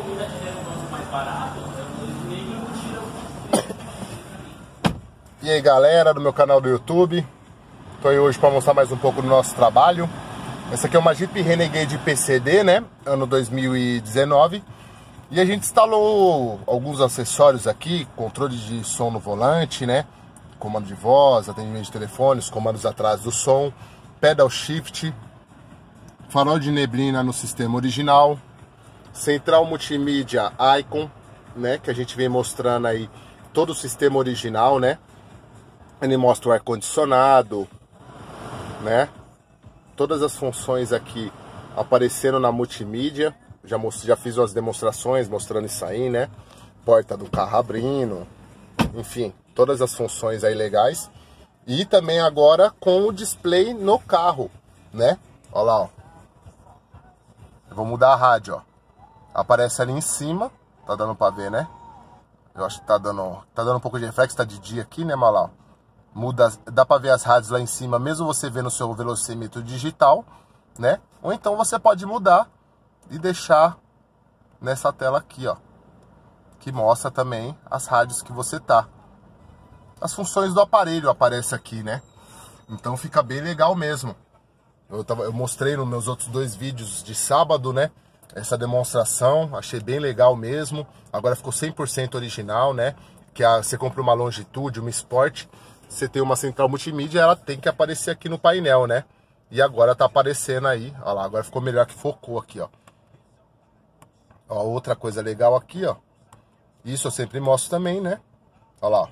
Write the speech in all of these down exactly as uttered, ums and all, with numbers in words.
E aí galera do meu canal do YouTube, tô aí hoje para mostrar mais um pouco do nosso trabalho. Essa aqui é uma Jeep Renegade P C D, né, ano dois mil e dezenove. E a gente instalou alguns acessórios aqui, controle de som no volante, né, comando de voz, atendimento de telefone, os comandos atrás do som, pedal shift, farol de neblina no sistema original, central multimídia Icon, né, que a gente vem mostrando aí todo o sistema original, né. Ele mostra o ar-condicionado, né? Todas as funções aqui aparecendo na multimídia. Já, já fiz umas demonstrações mostrando isso aí, né? Porta do carro abrindo. Enfim, todas as funções aí legais. E também agora com o display no carro, né? Olha lá, ó. Eu vou mudar a rádio, ó. Aparece ali em cima. Tá dando pra ver, né? Eu acho que tá dando, tá dando um pouco de reflexo. Tá de dia aqui, né, mas lá, ó. Muda, dá para ver as rádios lá em cima, mesmo você vendo o seu velocímetro digital, né? Ou então você pode mudar e deixar nessa tela aqui, ó, que mostra também as rádios que você tá. As funções do aparelho aparecem aqui, né? Então fica bem legal mesmo. Eu, tava, eu mostrei nos meus outros dois vídeos de sábado, né? Essa demonstração, achei bem legal mesmo. Agora ficou cem por cento original, né? Que a, você compra uma Longitude, uma Sport, você tem uma central multimídia, ela tem que aparecer aqui no painel, né? E agora tá aparecendo aí, ó lá, agora ficou melhor que focou aqui, ó. Ó, outra coisa legal aqui, ó. Isso eu sempre mostro também, né? Ó lá, ó.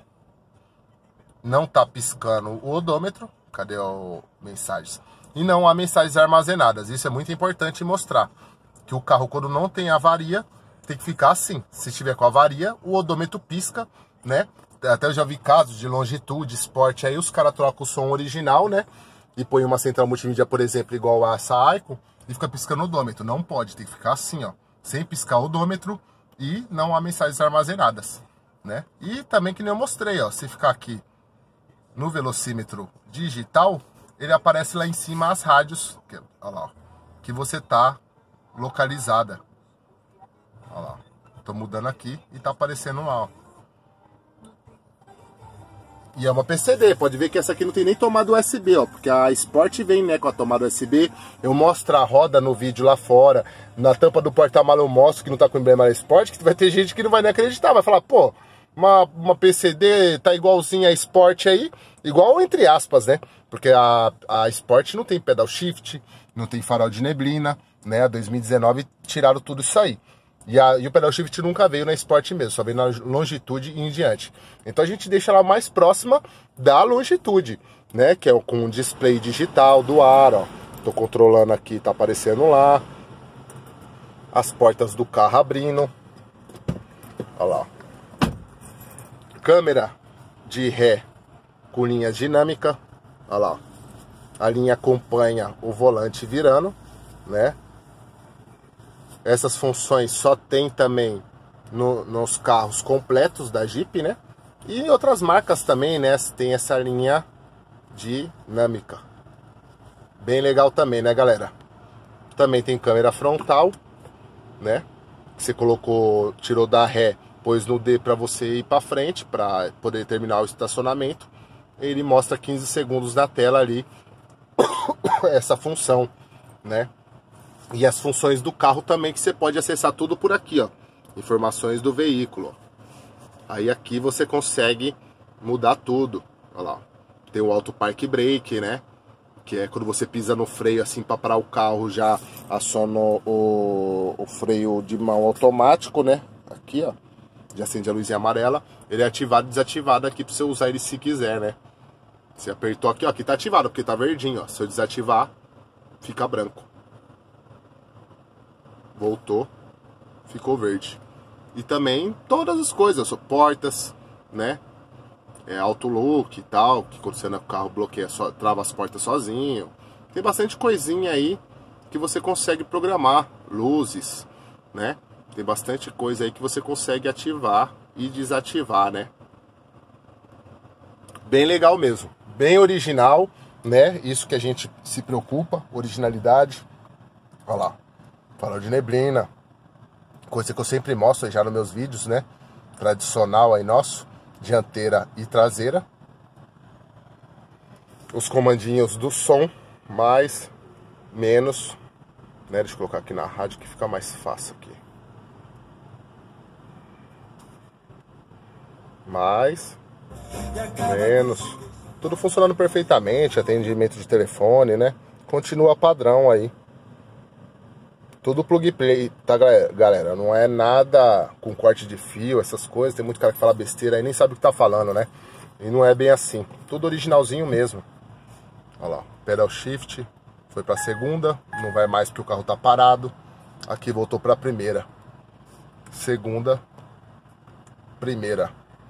Não tá piscando o odômetro. Cadê o mensagens? E não há mensagens armazenadas. Isso é muito importante mostrar. Que o carro, quando não tem avaria, tem que ficar assim. Se tiver com avaria, o odômetro pisca, né? Até eu já vi casos de Longitude, Sport, aí os caras trocam o som original, né? E põe uma central multimídia, por exemplo, igual a essa Icon, e fica piscando o odômetro. Não pode, tem que ficar assim, ó. Sem piscar o odômetro e não há mensagens armazenadas, né? E também que nem eu mostrei, ó. Se ficar aqui no velocímetro digital, ele aparece lá em cima as rádios, que, ó lá, ó, que você tá localizada. Ó lá, tô mudando aqui e tá aparecendo lá, ó. E é uma P C D, pode ver que essa aqui não tem nem tomada U S B, ó, porque a Sport vem, né, com a tomada U S B. Eu mostro a roda no vídeo lá fora, na tampa do porta-malas eu mostro que não tá com emblema da Sport, que vai ter gente que não vai nem acreditar, vai falar, pô, uma, uma P C D tá igualzinha a Sport aí, igual entre aspas, né, porque a, a Sport não tem pedal shift, não tem farol de neblina, né, a dois mil e dezenove tiraram tudo isso aí. E, a, e o pedal shift nunca veio na Sport mesmo, só veio na Longitude e em diante. Então a gente deixa ela mais próxima da Longitude, né? Que é com um display digital do ar, ó. Tô controlando aqui, tá aparecendo lá. As portas do carro abrindo. Olha lá, ó. Câmera de ré com linha dinâmica. Olha lá, ó. A linha acompanha o volante virando, né? Essas funções só tem também no, nos carros completos da Jeep, né? E em outras marcas também, né? Tem essa linha dinâmica. Bem legal também, né, galera? Também tem câmera frontal, né? Você colocou, tirou da ré, pôs no D para você ir para frente, para poder terminar o estacionamento. Ele mostra quinze segundos na tela ali essa função, né? E as funções do carro também, que você pode acessar tudo por aqui, ó. Informações do veículo. Aí aqui você consegue mudar tudo. Olha lá. Tem o Auto Park Brake, né? Que é quando você pisa no freio assim para parar o carro, já aciona o, o freio de mão automático, né? Aqui, ó. Já acende a luzinha amarela. Ele é ativado e desativado aqui para você usar ele se quiser, né? Você apertou aqui, ó. Aqui tá ativado porque tá verdinho, ó. Se eu desativar, fica branco. Voltou, ficou verde. E também todas as coisas, portas, né? É, auto look e tal, que quando você no carro bloqueia, só, trava as portas sozinho. Tem bastante coisinha aí que você consegue programar, luzes, né? Tem bastante coisa aí que você consegue ativar e desativar, né? Bem legal mesmo, bem original, né? Isso que a gente se preocupa, originalidade. Olha lá. Farol de neblina, coisa que eu sempre mostro já nos meus vídeos, né? Tradicional aí nosso, dianteira e traseira. Os comandinhos do som, mais, menos, né? Deixa eu colocar aqui na rádio que fica mais fácil aqui. Mais, menos, tudo funcionando perfeitamente, atendimento de telefone, né? Continua padrão aí. Tudo plug and play, tá, galera? Não é nada com corte de fio, essas coisas. Tem muito cara que fala besteira aí, nem sabe o que tá falando, né? E não é bem assim. Tudo originalzinho mesmo. Olha lá, pedal shift. Foi pra segunda, não vai mais porque o carro tá parado. Aqui voltou pra primeira. Segunda, primeira.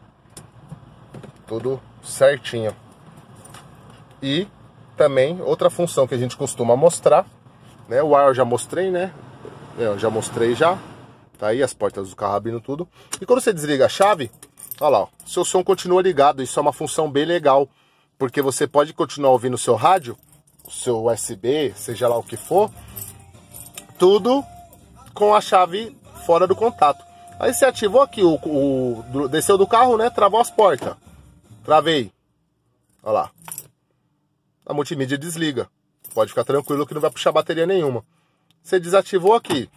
Tudo certinho. E também outra função que a gente costuma mostrar, né? O ar eu já mostrei, né? Eu já mostrei já. Tá aí as portas do carro abrindo tudo. E quando você desliga a chave, olha lá, ó, seu som continua ligado. Isso é uma função bem legal, porque você pode continuar ouvindo o seu rádio, o seu U S B, seja lá o que for, tudo com a chave fora do contato. Aí você ativou aqui, o, o desceu do carro, né? Travou as portas. Travei. Olha lá. A multimídia desliga. Pode ficar tranquilo que não vai puxar bateria nenhuma. Você desativou aqui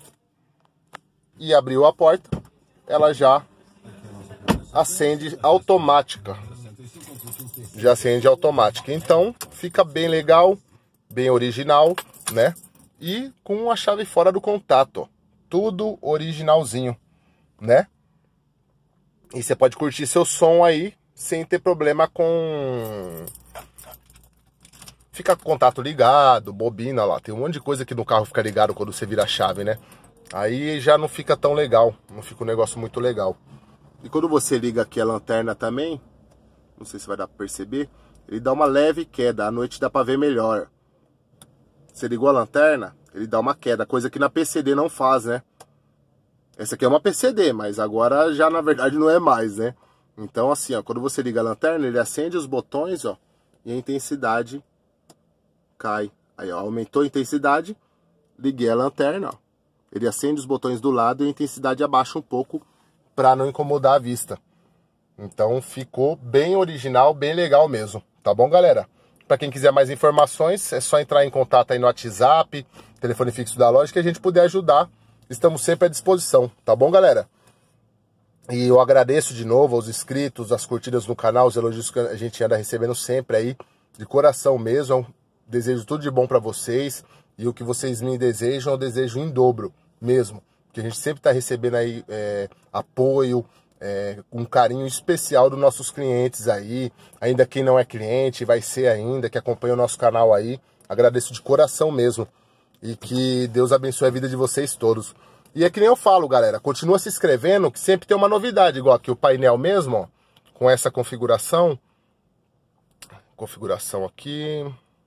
e abriu a porta, ela já acende automática. Já acende automática. Então fica bem legal, bem original, né? E com a chave fora do contato, ó. Tudo originalzinho, né? E você pode curtir seu som aí sem ter problema com... Fica com o contato ligado, bobina lá. Tem um monte de coisa que no carro fica ligado quando você vira a chave, né? Aí já não fica tão legal. Não fica um negócio muito legal. E quando você liga aqui a lanterna também, não sei se vai dar pra perceber, ele dá uma leve queda. À noite dá pra ver melhor. Você ligou a lanterna, ele dá uma queda. Coisa que na P C D não faz, né? Essa aqui é uma P C D, mas agora já na verdade não é mais, né? Então assim, ó, quando você liga a lanterna, ele acende os botões, ó, e a intensidade cai. Aí, ó, aumentou a intensidade, liguei a lanterna, ó, ele acende os botões do lado e a intensidade abaixa um pouco para não incomodar a vista. Então ficou bem original, bem legal mesmo. Tá bom, galera? Para quem quiser mais informações, é só entrar em contato aí no WhatsApp, telefone fixo da loja, que a gente puder ajudar. Estamos sempre à disposição, tá bom, galera? E eu agradeço de novo aos inscritos, as curtidas no canal, os elogios que a gente anda recebendo sempre aí, de coração mesmo. Desejo tudo de bom para vocês, e o que vocês me desejam, eu desejo em dobro mesmo. Porque a gente sempre está recebendo aí é, apoio, é, um carinho especial dos nossos clientes aí, ainda quem não é cliente, vai ser ainda, que acompanha o nosso canal aí. Agradeço de coração mesmo. E que Deus abençoe a vida de vocês todos. E é que nem eu falo, galera, continua se inscrevendo, que sempre tem uma novidade, igual aqui o painel mesmo, ó, com essa configuração. Configuração aqui.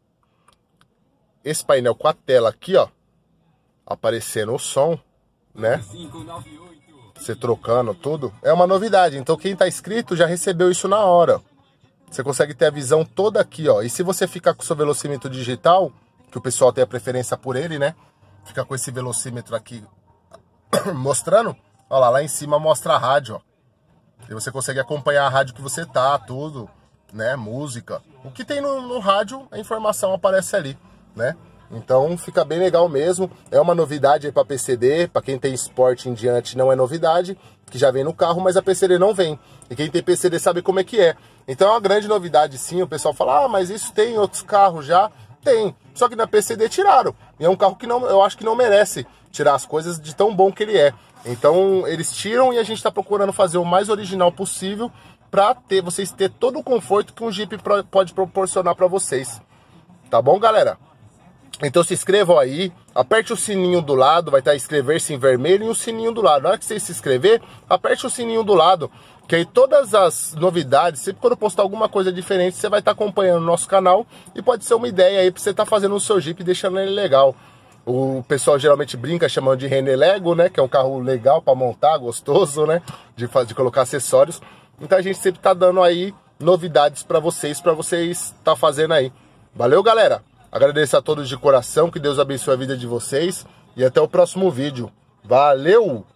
Esse painel com a tela aqui, ó, aparecendo o som, né? Você trocando tudo, é uma novidade. Então quem tá inscrito já recebeu isso na hora. Você consegue ter a visão toda aqui, ó. E se você ficar com o seu velocímetro digital, que o pessoal tem a preferência por ele, né? Fica com esse velocímetro aqui mostrando, ó lá, lá em cima mostra a rádio, ó. E você consegue acompanhar a rádio que você tá, tudo, né? Música. O que tem no, no rádio, a informação aparece ali, né? Então fica bem legal mesmo. É uma novidade aí para P C D, para quem tem esporte em diante não é novidade, que já vem no carro, mas a P C D não vem. E quem tem P C D sabe como é que é. Então é uma grande novidade sim. O pessoal fala, ah, mas isso tem em outros carros já. Tem, só que na P C D tiraram. E é um carro que não, eu acho que não merece tirar as coisas de tão bom que ele é. Então eles tiram e a gente está procurando fazer o mais original possível para ter, vocês ter todo o conforto que um Jeep pro, pode proporcionar para vocês. Tá bom, galera? Então se inscrevam aí, aperte o sininho do lado, vai estar inscrever-se em vermelho e o sininho do lado. Na hora que você se inscrever, aperte o sininho do lado, que aí todas as novidades, sempre quando eu postar alguma coisa diferente, você vai estar acompanhando o nosso canal e pode ser uma ideia aí para você estar fazendo o seu Jeep e deixando ele legal. O pessoal geralmente brinca chamando de René Lego, né, que é um carro legal para montar, gostoso, né, de, de colocar acessórios. Então a gente sempre tá dando aí novidades para vocês, para vocês tá fazendo aí. Valeu, galera! Agradeço a todos de coração, que Deus abençoe a vida de vocês e até o próximo vídeo. Valeu!